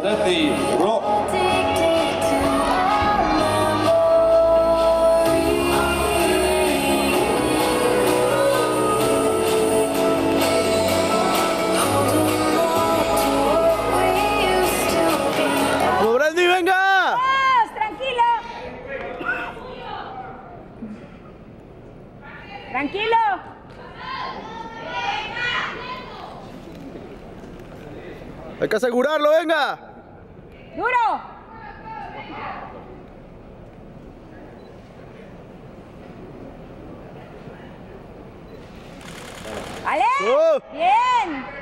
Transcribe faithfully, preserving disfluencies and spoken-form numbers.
Letty Rock. ¡Brandy, venga! ¡Vamos! ¡Tranquilo! ¡Tranquilo! Hay que asegurarlo, venga. ¡Duro! ¡Vale! ¡Oh! ¡Bien!